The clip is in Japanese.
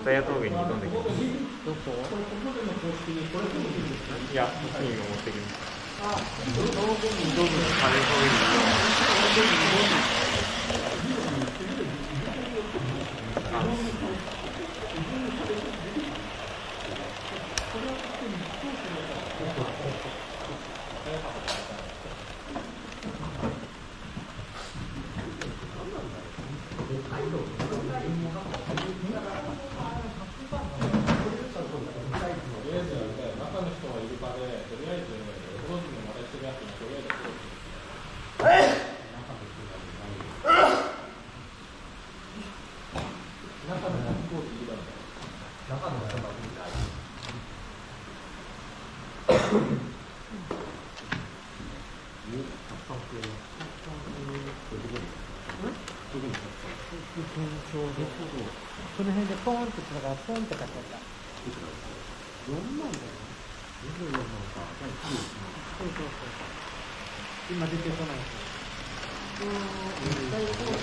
ダイヤ峠に飛んできます。 どこ？ いや、こっちに今持ってきます。 あ、道具にダイヤ峠に。 その辺でポーンってつながらポーンってかけた。4万だよね。24万か。そうそうそう。今出てこない。絶対そうか。